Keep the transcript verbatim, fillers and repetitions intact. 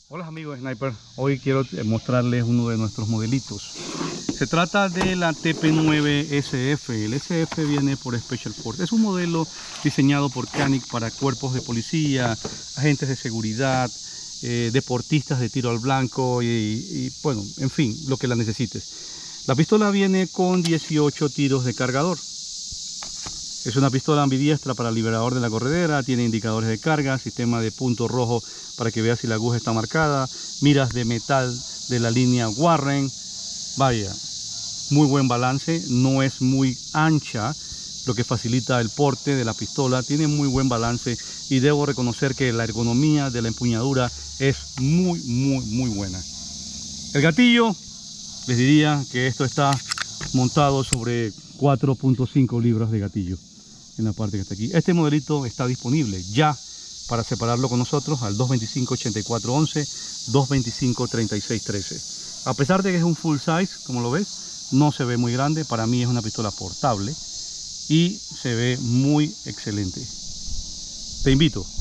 Hola amigos de Sniper, hoy quiero mostrarles uno de nuestros modelitos. Se trata de la T P nueve S F. El S F viene por Special Force. Es un modelo diseñado por Canik para cuerpos de policía, agentes de seguridad, eh, deportistas de tiro al blanco y, y bueno, en fin, lo que la necesites. La pistola viene con dieciocho tiros de cargador. Es una pistola ambidiestra para liberador de la corredera, tiene indicadores de carga, sistema de punto rojo para que veas si la aguja está marcada, miras de metal de la línea Warren. Vaya, muy buen balance, no es muy ancha, lo que facilita el porte de la pistola, tiene muy buen balance y debo reconocer que la ergonomía de la empuñadura es muy, muy, muy buena. El gatillo, les diría que esto está montado sobre cuatro punto cinco libras de gatillo en la parte que está aquí. Este modelito está disponible ya para separarlo con nosotros al dos veinticinco, ochenta y cuatro once, dos veinticinco, treinta y seis trece. A pesar de que es un full size, como lo ves, no se ve muy grande. Para mí es una pistola portable y se ve muy excelente. Te invito